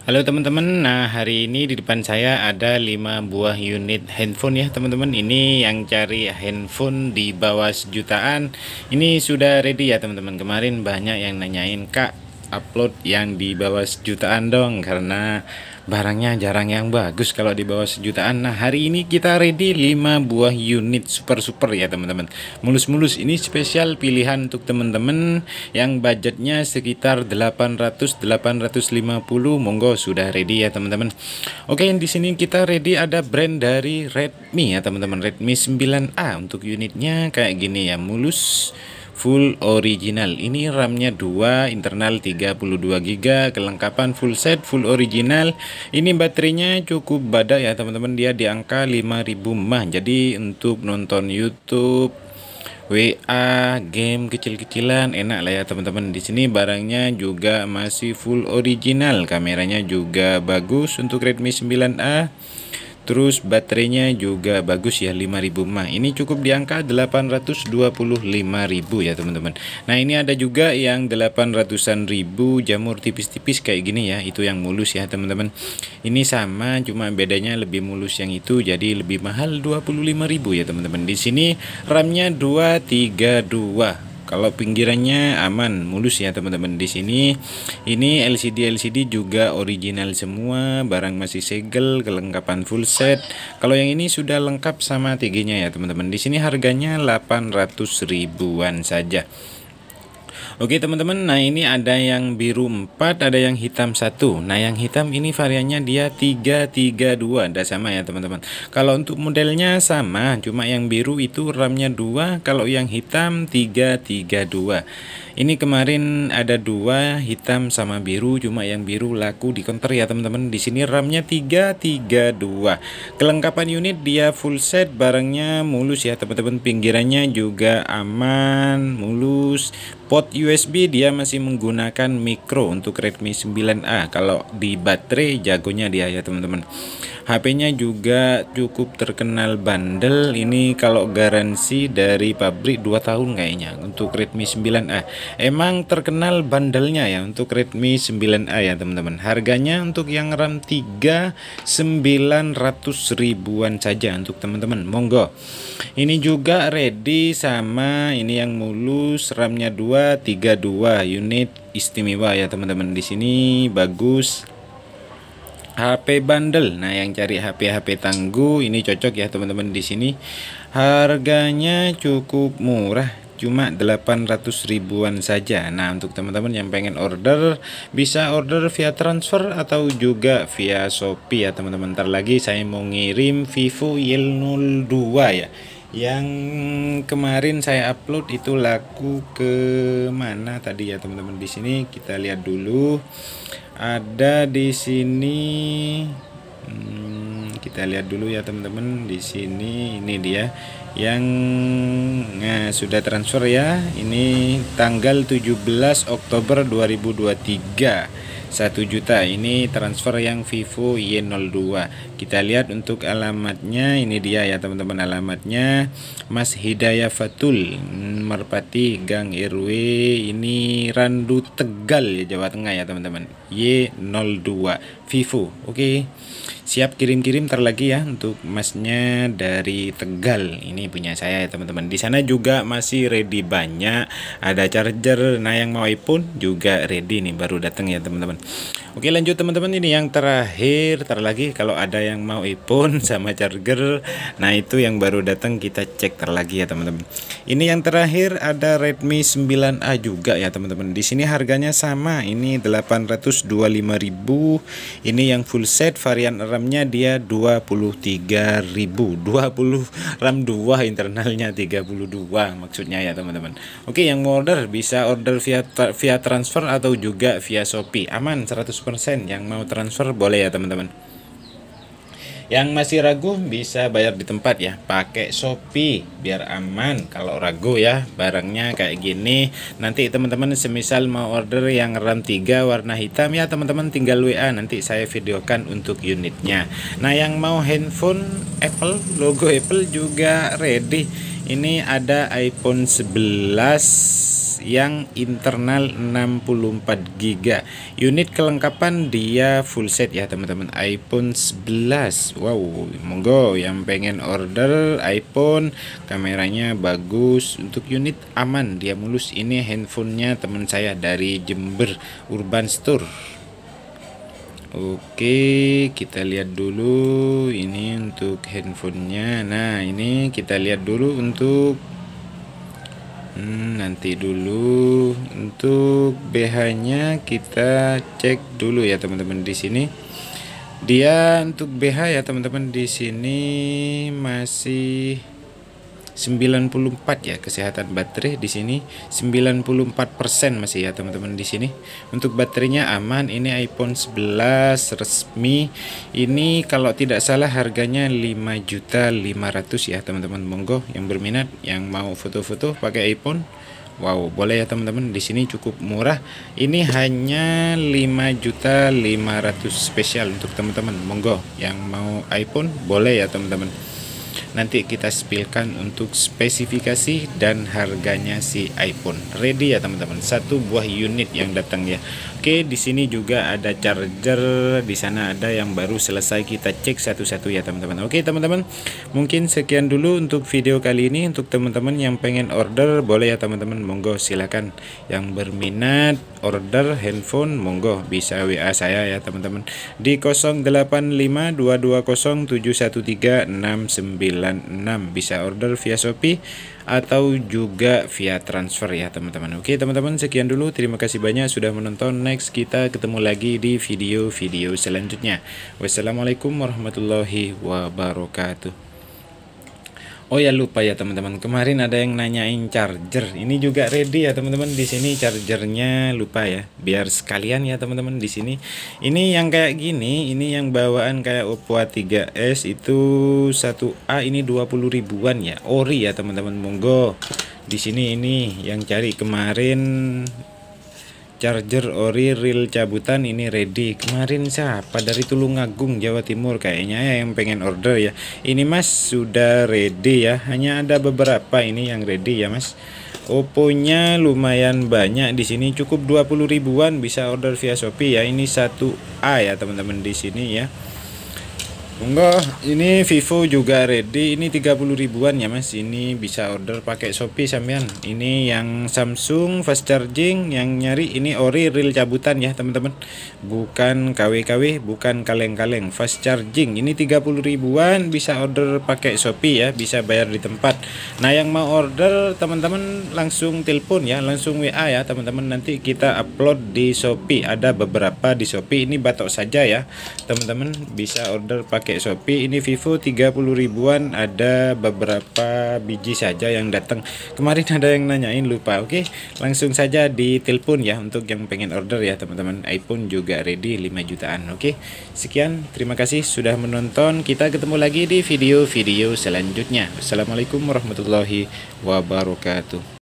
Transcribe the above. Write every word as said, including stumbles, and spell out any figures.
Halo teman-teman, nah hari ini di depan saya ada lima buah unit handphone ya teman-teman. Ini yang cari handphone di bawah sejutaan, ini sudah ready ya teman-teman. Kemarin banyak yang nanyain, Kak, upload yang di bawah sejutaan dong, karena barangnya jarang yang bagus kalau di bawah sejutaan. Nah hari ini kita ready lima buah unit super-super ya teman-teman, mulus-mulus. Ini spesial pilihan untuk teman-teman yang budgetnya sekitar delapan ratus delapan ratus lima puluh. Monggo, sudah ready ya teman-teman. Oke, di sini kita ready, ada brand dari Redmi ya teman-teman, Redmi sembilan A. Untuk unitnya kayak gini ya, mulus, full original. Ini RAM-nya dua, internal tiga puluh dua giga, kelengkapan full set, full original. Ini baterainya cukup badak ya teman-teman, dia di angka lima ribu mAh. Jadi untuk nonton YouTube, W A, game kecil-kecilan enak lah ya teman-teman. Di sini barangnya juga masih full original, kameranya juga bagus untuk Redmi sembilan A. Terus baterainya juga bagus ya, lima ribu mAh. Ini cukup di angka delapan ratus dua puluh lima ribu ya teman-teman. Nah, ini ada juga yang delapan ratusan ribu, jamur tipis-tipis kayak gini ya. Itu yang mulus ya teman-teman. Ini sama, cuma bedanya lebih mulus yang itu, jadi lebih mahal dua puluh lima ribu ya teman-teman. Di sini RAM-nya dua tiga dua. Kalau pinggirannya aman, mulus ya teman-teman. Di sini ini L C D L C D juga original semua, barang masih segel, kelengkapan full set. Kalau yang ini sudah lengkap sama T G-nya ya teman-teman. Di sini harganya delapan ratus ribuan saja. Oke teman-teman, nah ini ada yang biru empat, ada yang hitam satu. Nah yang hitam ini variannya dia tiga tiga dua, ada sama ya teman-teman. Kalau untuk modelnya sama, cuma yang biru itu RAM-nya dua, kalau yang hitam tiga tiga dua. Ini kemarin ada dua, hitam sama biru, cuma yang biru laku di counter ya teman-teman. Di sini RAM-nya tiga tiga dua. Kelengkapan unit dia full set, barangnya mulus ya teman-teman. Pinggirannya juga aman, mulus. Port U S B dia masih menggunakan micro untuk Redmi sembilan A. Kalau di baterai jagonya dia ya teman-teman. H P-nya juga cukup terkenal bandel. Ini kalau garansi dari pabrik dua tahun kayaknya untuk Redmi sembilan A. Emang terkenal bandelnya ya untuk Redmi sembilan A ya teman-teman. Harganya untuk yang RAM tiga sembilan ratus ribuan saja untuk teman-teman. Monggo. Ini juga ready sama ini yang mulus, RAM-nya dua tiga dua, unit istimewa ya teman-teman. Di sini bagus. H P bundle. Nah, yang cari H P H P tangguh ini cocok ya teman-teman. Di sini harganya cukup murah, cuma delapan ratus ribuan saja. Nah, untuk teman-teman yang pengen order, bisa order via transfer atau juga via Shopee ya teman-teman. Ntar lagi saya mau ngirim Vivo Y nol dua ya, yang kemarin saya upload itu laku ke mana tadi ya teman-teman. Di sini kita lihat dulu, ada di sini. Hmm, kita lihat dulu ya teman-teman. Di sini ini dia yang nah, sudah transfer ya. Ini tanggal tujuh belas Oktober dua ribu dua puluh tiga, satu juta. Ini transfer yang Vivo Y nol dua. Kita lihat untuk alamatnya, ini dia ya teman-teman, alamatnya Mas Hidayah Fatul, Merpati, Gang R W, ini Randu Tegal ya, Jawa Tengah ya teman-teman. Y nol dua Vivo. Oke, siap kirim-kirim ntar lagi ya untuk masnya dari Tegal. Ini punya saya ya teman-teman. Di sana juga masih ready banyak, ada charger. Nah yang mau iPhone juga ready nih, baru datang ya teman-teman. Oke, lanjut teman-teman. Ini yang terakhir, ntar lagi kalau ada yang mau iPhone sama charger, nah itu yang baru datang, kita cek ntar lagi ya teman-teman. Ini yang terakhir ada Redmi sembilan A juga ya teman-teman. Di sini harganya sama, ini delapan ratus dua puluh lima ribu. Ini yang full set, varian RAM-nya dia dua puluh tiga ribu, dua puluh RAM dua, internalnya tiga puluh dua maksudnya ya teman-teman. Oke, yang mau order bisa order via via transfer atau juga via Shopee, aman seratus persen. Yang mau transfer boleh ya teman-teman. Yang masih ragu bisa bayar di tempat ya, pakai Shopee biar aman. Kalau ragu ya, barangnya kayak gini, nanti teman-teman semisal mau order yang RAM tiga warna hitam ya teman-teman, tinggal W A, nanti saya videokan untuk unitnya. Nah yang mau handphone Apple, logo Apple juga ready. Ini ada iPhone sebelas yang internal enam puluh empat giga. Unit kelengkapan dia full set ya teman-teman. iPhone sebelas. Wow, monggo yang pengen order iPhone, kameranya bagus, untuk unit aman, dia mulus. Ini handphonenya teman saya dari Jember Urban Store. Oke, kita lihat dulu ini untuk handphonenya. Nah, ini kita lihat dulu untuk Hmm, nanti dulu untuk B H-nya kita cek dulu ya teman-teman. Di sini dia untuk B H ya teman-teman, di sini masih sembilan puluh empat ya. Kesehatan baterai di sini sembilan puluh empat persen masih ya teman-teman. Di sini untuk baterainya aman. Ini iPhone sebelas resmi. Ini kalau tidak salah harganya lima juta lima ratus ribu ya teman-teman. Monggo yang berminat, yang mau foto-foto pakai iPhone, wow, boleh ya teman-teman. Di sini cukup murah. Ini hanya lima juta lima ratus ribu spesial untuk teman-teman. Monggo yang mau iPhone boleh ya teman-teman. Nanti kita spilkan untuk spesifikasi dan harganya si iPhone. Ready ya teman-teman. Satu buah unit yang datang ya. Oke, di sini juga ada charger, di sana ada yang baru selesai, kita cek satu-satu ya teman-teman. Oke teman-teman, mungkin sekian dulu untuk video kali ini. Untuk teman-teman yang pengen order boleh ya teman-teman, monggo silakan. Yang berminat order handphone monggo bisa W A saya ya teman-teman di nol delapan lima dua dua nol tujuh satu tiga enam sembilan enam. Bisa order via Shopee atau juga via transfer ya teman-teman. Oke teman-teman, sekian dulu, terima kasih banyak sudah menonton. Next kita ketemu lagi di video-video selanjutnya. Wassalamualaikum warahmatullahi wabarakatuh. Oh ya, lupa ya teman-teman, kemarin ada yang nanyain charger. Ini juga ready ya teman-teman. Di sini chargernya lupa ya, biar sekalian ya teman-teman. Di sini ini yang kayak gini, ini yang bawaan kayak Oppo A tiga S itu satu A, ini dua puluh ribuan ya, ori ya teman-teman. Monggo di sini ini yang cari kemarin charger ori real cabutan, ini ready. Kemarin siapa dari Tulungagung Jawa Timur kayaknya ya yang pengen order ya. Ini mas sudah ready ya, hanya ada beberapa ini yang ready ya mas. Oppo-nya lumayan banyak di sini, cukup dua puluh ribuan, bisa order via Shopee ya. Ini satu A ya teman-teman di sini ya. Enggak, ini Vivo juga ready, ini tiga puluh ribuan ya mas. Ini bisa order pakai Shopee sampean. Ini yang Samsung fast charging, yang nyari ini ori real cabutan ya teman-teman, bukan K W K W, bukan kaleng-kaleng, fast charging. Ini tiga puluh ribuan, bisa order pakai Shopee ya, bisa bayar di tempat. Nah yang mau order teman-teman langsung telepon ya, langsung W A ya teman-teman, nanti kita upload di Shopee. Ada beberapa di Shopee, ini batok saja ya teman-teman, bisa order pakai Shopee. Ini Vivo tiga puluh ribuan, ada beberapa biji saja yang datang. Kemarin ada yang nanyain, lupa. Oke, langsung saja ditelepon ya untuk yang pengen order ya teman-teman. iPhone juga ready lima jutaan. Oke, sekian, terima kasih sudah menonton. Kita ketemu lagi di video-video selanjutnya. Wassalamualaikum warahmatullahi wabarakatuh.